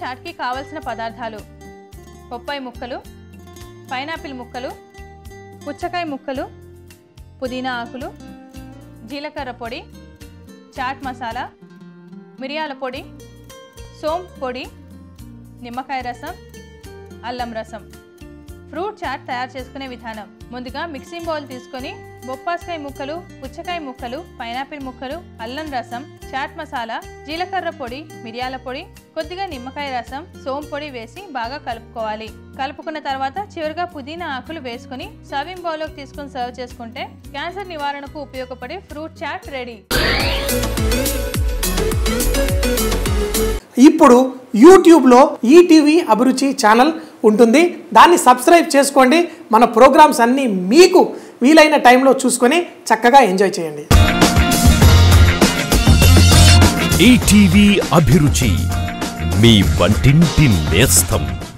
చాట్కి కావలసిన పదార్థాలు: బొప్పాయి ముక్కలు, పైనాపిల్ ముక్కలు, పుచ్చకాయ ముక్కలు, పుదీనా ఆకులు, జీలకర్ర పొడి, చాట్ మసాలా, మిరియాల పొడి, సోంపు పొడి, నిమ్మకాయ రసం, అల్లం రసం. ఫ్రూట్ చాట్ తయారు చేసుకునే విధానం: ముందుగా మిక్సింగ్ బౌల్ తీసుకొని బొప్పాస్కాయ ముక్కలు, పుచ్చకాయ ముక్కలు, పైనాపిల్ ముక్కలు, అల్లం రసం, చాట్ మసాలా, జీలకర్ర పొడి, మిరియాల పొడి, కొద్దిగా నిమ్మకాయ రసం, సోంపు పొడి వేసి బాగా కలుపుకోవాలి. కలుపుకున్న తర్వాత చివరిగా పుదీనా ఆకులు వేసుకుని సర్వింగ్ బౌల్లోకి తీసుకొని సర్వ్ చేసుకుంటే క్యాన్సర్ నివారణకు ఉపయోగపడే ఫ్రూట్ చాట్ రెడీ. ఇప్పుడు యూట్యూబ్లో ఈటీవీ అభిరుచి ఛానల్ ఉంటుంది. దాన్ని సబ్స్క్రైబ్ చేసుకోండి. మన ప్రోగ్రామ్స్ అన్నీ మీకు వీలైన టైంలో చూసుకొని చక్కగా ఎంజాయ్ చేయండి. ఈటీవీ అభిరుచి, మీ వంటింటి నేస్తం.